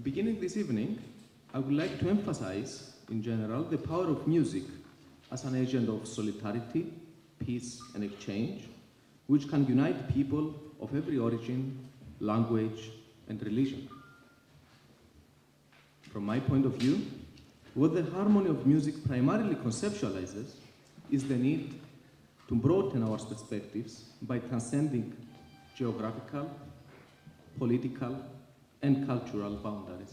Beginning this evening, I would like to emphasize, in general, the power of music as an agent of solidarity, peace, and exchange, which can unite people of every origin, language, and religion. From my point of view, what the harmony of music primarily conceptualizes is the need to broaden our perspectives by transcending geographical, political, and cultural boundaries.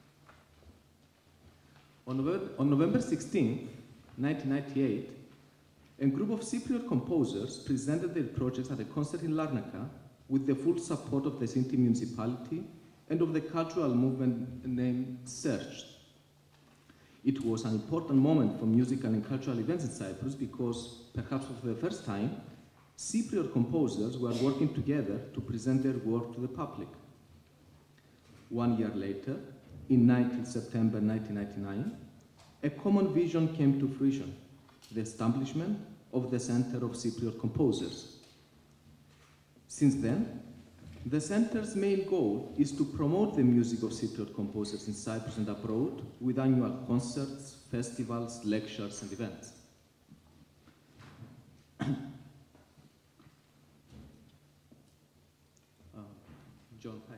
On November 16, 1998, a group of Cypriot composers presented their projects at a concert in Larnaca with the full support of the Sinti municipality and of the cultural movement named Searched. It was an important moment for musical and cultural events in Cyprus because, perhaps for the first time, Cypriot composers were working together to present their work to the public. 1 year later, in 19 September 1999, a common vision came to fruition, the establishment of the Center of Cypriot Composers. Since then, the Center's main goal is to promote the music of Cypriot composers in Cyprus and abroad with annual concerts, festivals, lectures, and events. John, hi.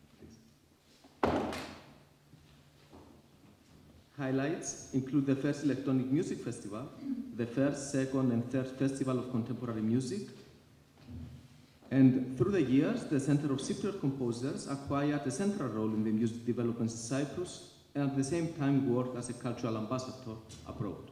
Highlights include the first electronic music festival, the first, second, and third festival of contemporary music, and through the years, the Center of Cypriot Composers acquired a central role in the music developments in Cyprus and at the same time worked as a cultural ambassador abroad.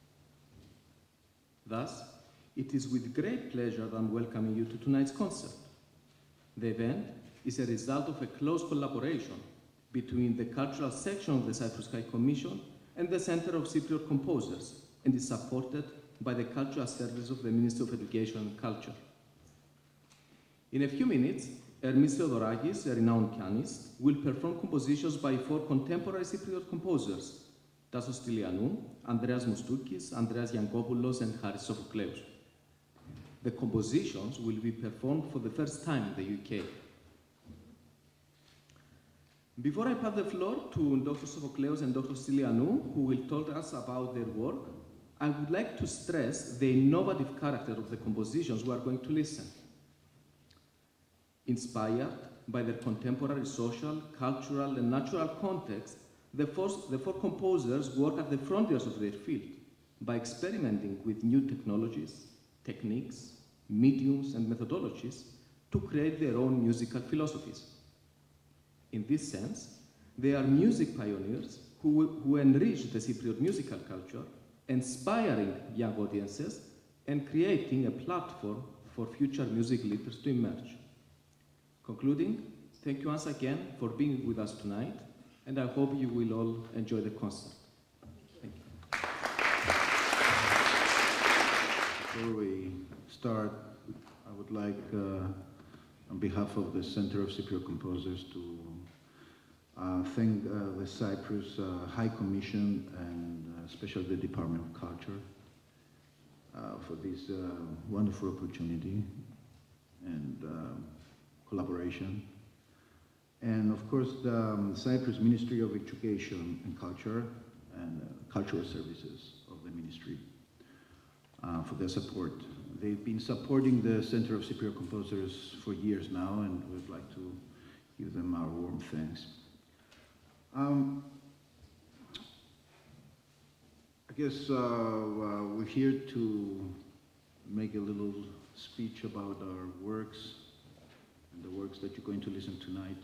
Thus, it is with great pleasure that I'm welcoming you to tonight's concert. The event is a result of a close collaboration between the cultural section of the Cyprus High Commission and the Center of Cypriot Composers, and is supported by the Cultural Service of the Ministry of Education and Culture. In a few minutes, Ermis Theodorakis, a renowned pianist, will perform compositions by 4 contemporary Cypriot composers, Tassos Stylianou, Andreas Mousdoukis, Andreas Yankopoulos, and Haris Sophokleous. The compositions will be performed for the first time in the UK. Before I pass the floor to Dr. Sophokleous and Dr. Stylianou, who will tell us about their work, I would like to stress the innovative character of the compositions we are going to listen. Inspired by their contemporary social, cultural, and natural context, the four composers work at the frontiers of their field by experimenting with new technologies, techniques, mediums, and methodologies to create their own musical philosophies. In this sense, they are music pioneers who enrich the Cypriot musical culture, inspiring young audiences and creating a platform for future music leaders to emerge. Concluding, thank you once again for being with us tonight, and I hope you will all enjoy the concert. Thank you. Before we start, I would like, on behalf of the Center of Cypriot Composers, to thank the Cyprus High Commission and especially the Department of Culture for this wonderful opportunity and collaboration. And of course, the Cyprus Ministry of Education and Culture and Cultural Services of the Ministry for their support. They've been supporting the Center of Cypriot Composers for years now, and we'd like to give them our warm thanks. I guess we're here to make a little speech about our works and the works that you're going to listen tonight.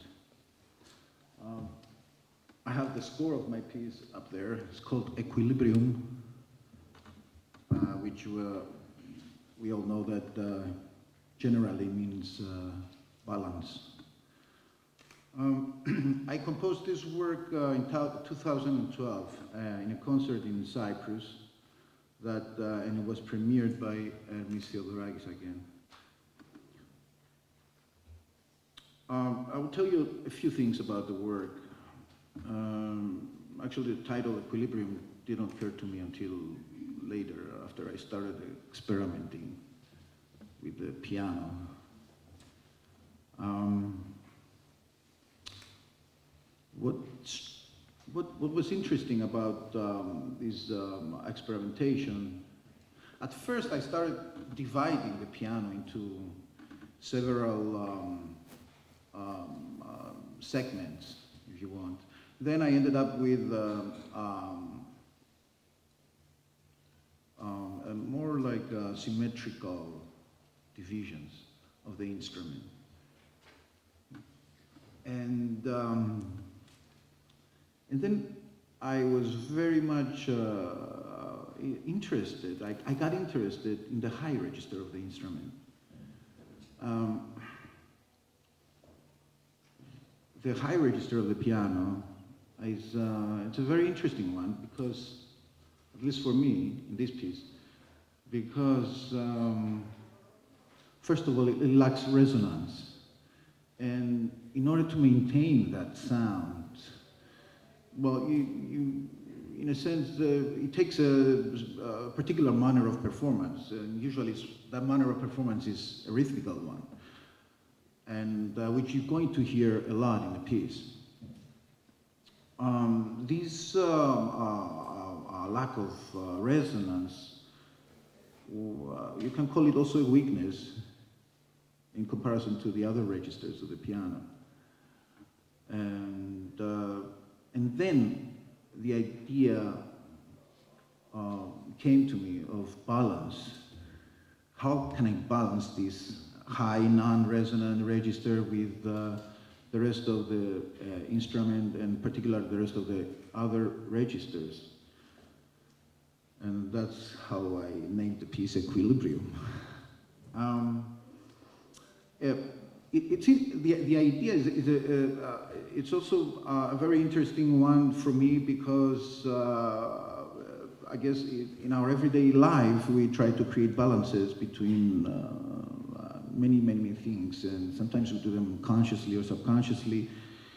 I have the score of my piece up there. It's called Equilibrium, which we all know that generally means balance. I composed this work in 2012 in a concert in Cyprus and it was premiered by Ermis Theodorakis again. I will tell you a few things about the work. Actually, the title Equilibrium didn't occur to me until later, after I started experimenting with the piano. what was interesting about this experimentation, at first I started dividing the piano into several segments, if you want. Then I ended up with more like symmetrical divisions of the instrument. And then I was very much interested. I got interested in the high register of the instrument. The high register of the piano is it's a very interesting one because, at least for me, in this piece, because first of all, it lacks resonance. And in order to maintain that sound, well, you in a sense, it takes a particular manner of performance. And usually that manner of performance is a rhythmical one, and which you're going to hear a lot in the piece. This lack of resonance, you can call it also a weakness in comparison to the other registers of the piano. And then the idea came to me of balance. How can I balance this high non-resonant register with the rest of the instrument, and particularly the rest of the other registers? And that's how I named the piece Equilibrium. The idea is it's also a very interesting one for me because I guess in our everyday life we try to create balances between many things, and sometimes we do them consciously or subconsciously,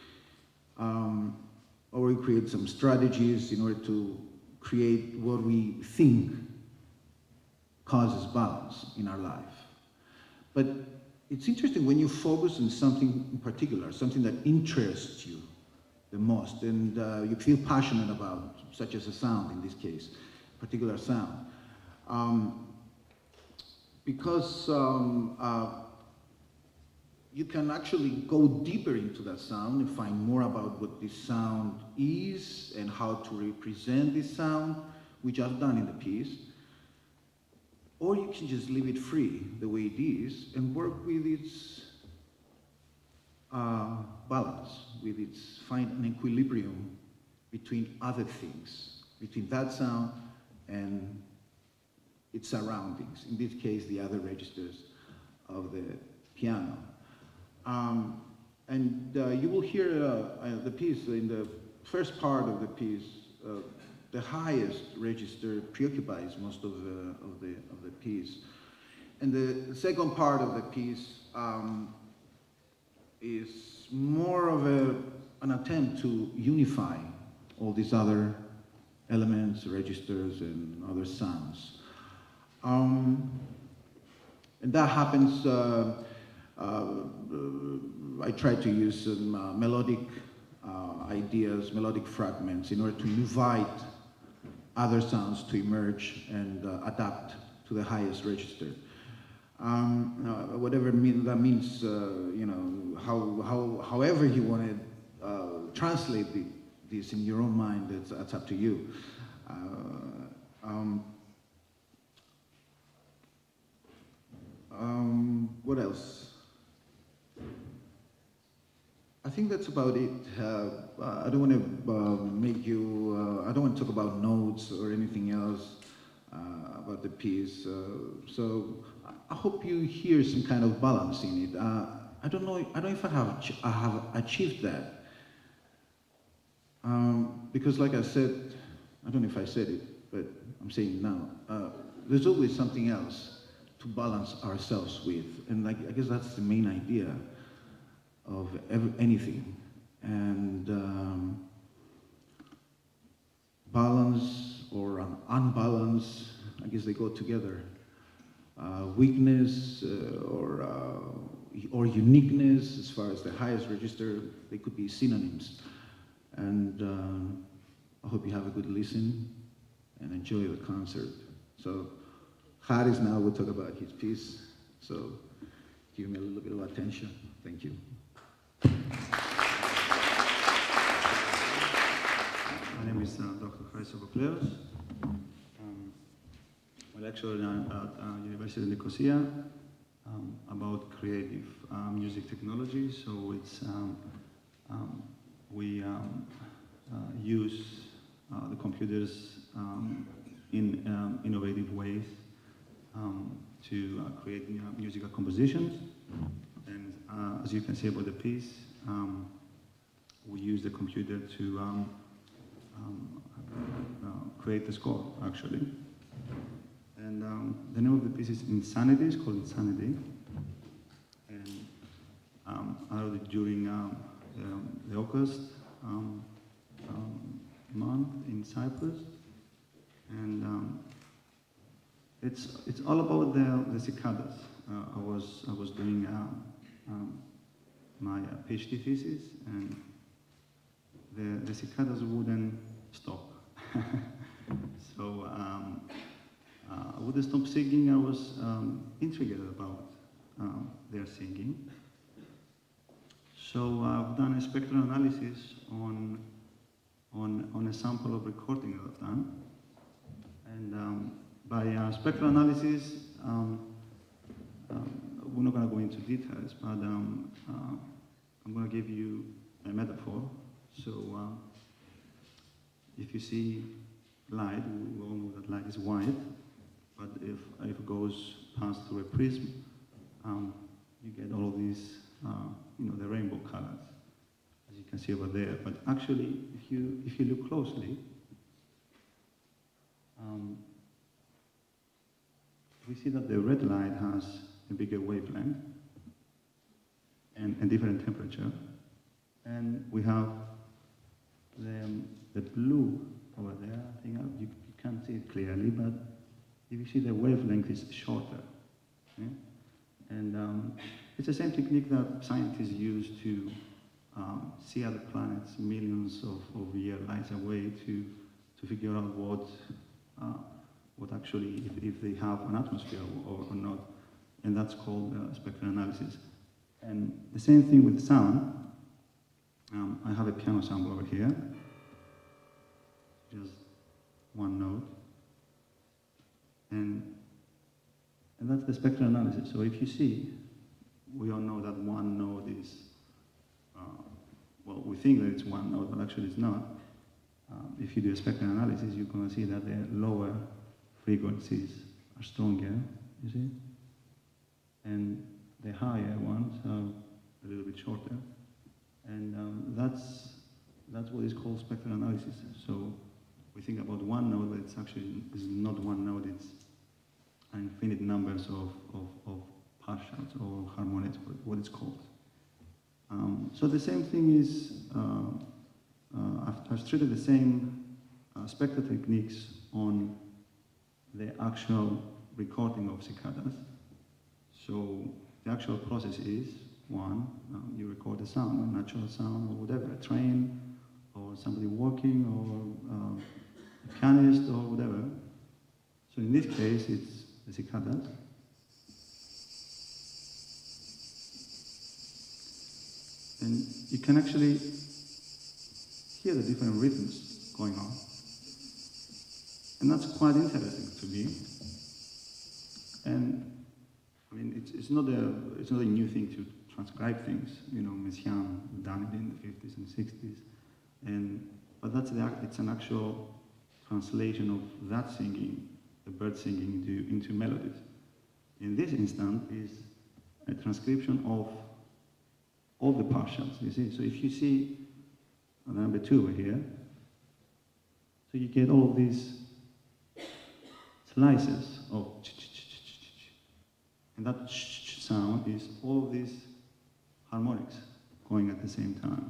or we create some strategies in order to create what we think causes balance in our life. But it's interesting when you focus on something in particular, something that interests you the most, and you feel passionate about, such as a sound in this case, particular sound. Because you can actually go deeper into that sound and find more about what this sound is and how to represent this sound, which I've done in the piece. Or you can just leave it free the way it is and work with its balance, with its find an equilibrium between other things, between that sound and its surroundings, in this case the other registers of the piano. You will hear the piece in the first part of the piece. The highest register preoccupies most of the piece, and the second part of the piece is more of an attempt to unify all these other elements, registers, and other sounds. And that happens. I try to use some melodic ideas, melodic fragments, in order to invite other sounds to emerge and adapt to the highest register. Whatever that means, you know, however you want to translate this in your own mind, that's up to you. What else? I think that's about it. I don't want to I don't want to talk about notes or anything else about the piece. So I hope you hear some kind of balance in it. I don't know if I have achieved that. Because like I said, I don't know if I said it, but I'm saying it now. There's always something else to balance ourselves with, and I guess that's the main idea of anything. And balance or an unbalance, I guess they go together. Weakness or uniqueness, as far as the highest register, they could be synonyms. And I hope you have a good listen and enjoy the concert. So Haris now will talk about his piece. So give me a little bit of attention. Thank you. My name is Dr. Haris Sogopoulos. I'm a lecturer at University of Nicosia about creative music technology. So it's we use the computers in innovative ways to create musical compositions. And as you can see about the piece, we use the computer to create the score, actually. And the name of the piece is Insanity. It's called Insanity. And I wrote it during the August month in Cyprus. And it's all about the cicadas. I was doing my PhD thesis, and the cicadas wouldn't stop. So I wouldn't stop singing. I was intrigued about their singing. So I've done a spectral analysis on a sample of recording that I've done. And by spectral analysis, we're not going to go into details, but I'm going to give you a metaphor. So if you see light, we all know that light is white, but if it goes past through a prism, you get all of these, the rainbow colors, as you can see over there. But actually, if you look closely, we see that the red light has a bigger wavelength and a different temperature, and we have the blue over there. I think you can't see it clearly, but if you see the wavelength is shorter. Okay? And it's the same technique that scientists use to see other planets millions of year lights away to figure out what actually, if they have an atmosphere or not. And that's called spectral analysis. And the same thing with sound. I have a piano sample over here. Just one note. And that's the spectral analysis. So if you see, we all know that one note is, well, we think that it's one note, but actually it's not. If you do a spectral analysis, you're going to see that the lower frequencies are stronger, you see? And the higher ones are a little bit shorter. And that's what is called spectral analysis. So we think about one note, but it's actually not one note, it's an infinite numbers of partials or harmonics, what it's called. So the same thing is, I've treated the same spectral techniques on the actual recording of cicadas. So the actual process is, one, you record a sound, a natural sound or whatever, a train or somebody walking or a pianist or whatever. So in this case, it's the cicadas. And you can actually hear the different rhythms going on. And that's quite interesting to me. And I mean, it's not a new thing to transcribe things. You know, Messiaen done it in the 50s and 60s. But it's an actual translation of that singing, the bird singing, into melodies. In this instance is a transcription of all the partials, you see. So if you see number 2 over here, so you get all of these slices of and that sound is all of these harmonics going at the same time.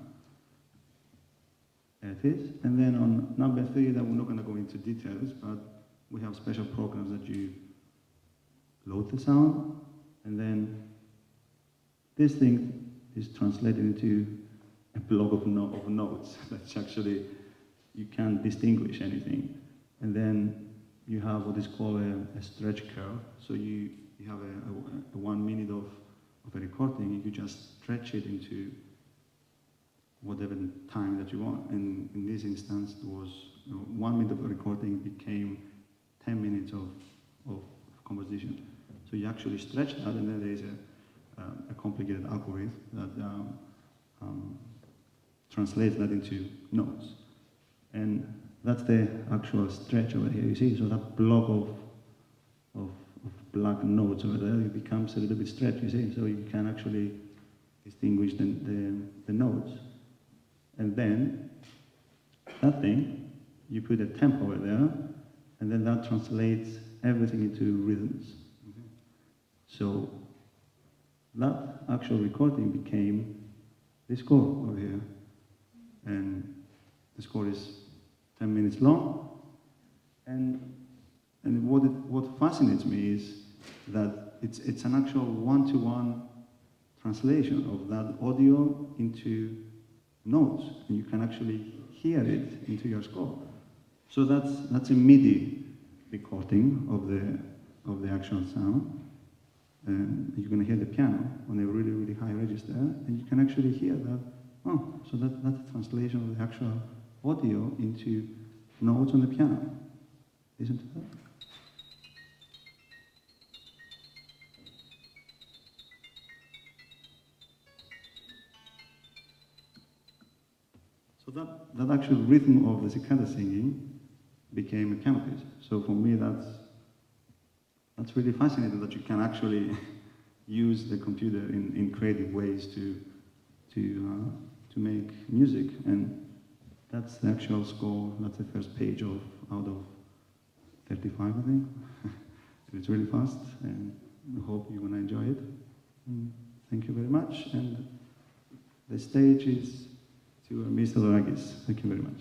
There it is. And then on number 3, that we're not going to go into details, but we have special programs that you load the sound, and then this thing is translated into a block of notes that's actually, you can't distinguish anything. And then you have what is called a stretch curve. So you have a 1 minute of a recording, you just stretch it into whatever time that you want. And in this instance, it was 1 minute of a recording became 10 minutes of composition. So you actually stretch that, and then there is a complicated algorithm that translates that into notes. And that's the actual stretch over here, you see? So that block of black notes over there, it becomes a little bit stretched, you see? So you can actually distinguish the notes. And then, that thing, you put a tempo over there, and then that translates everything into rhythms. So that actual recording became this score over here. And the score is 10 minutes long. And what fascinates me is that it's an actual one-to-one translation of that audio into notes. And you can actually hear it into your score. So that's a MIDI recording of the actual sound. And you're going to hear the piano on a really, really high register, and you can actually hear that, oh, so that's a translation of the actual audio into notes on the piano. Listen to that. So that actual rhythm of the cicada singing became a piano piece. So for me, that's really fascinating that you can actually use the computer in creative ways to make music. And that's the actual score. That's the first page out of 35, I think. It's really fast, and I hope you're going to enjoy it. Thank you very much. And the stage is to Mr. Dorakis. Thank you very much.